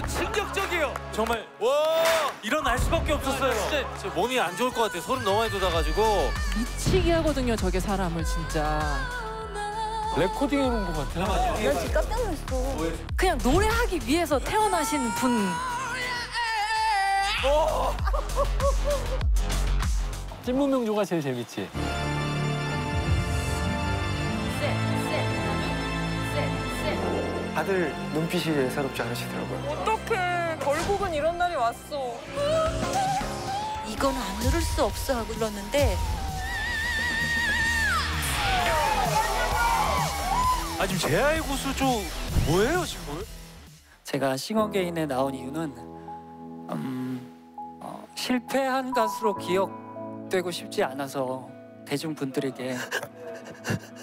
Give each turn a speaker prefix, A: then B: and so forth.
A: 충격적이에요.
B: 정말
A: 와
B: 일어날 수밖에 없었어요.
A: 진짜 몸이 안 좋을 것 같아요. 소름 너무 많이 돋아가지고.
C: 미치게 하거든요, 저게 사람을 진짜.
B: 레코딩 해놓은 것 같아요.
D: 나 진짜 깜짝 놀랐어.
C: 그냥 노래하기 위해서 태어나신 분.
B: 찐무명조가 제일 재밌지.
E: 다들 눈빛이 예사롭지 않으시더라고요.
D: 어떡해. 결국은 이런 날이 왔어.
F: 이건 안 누를 수 없어 하고 불렀는데
A: 아 지금 제아의 구수조 뭐예요 지금?
G: 제가 싱어게인에 나온 이유는 실패한 가수로 기억되고 싶지 않아서 대중분들에게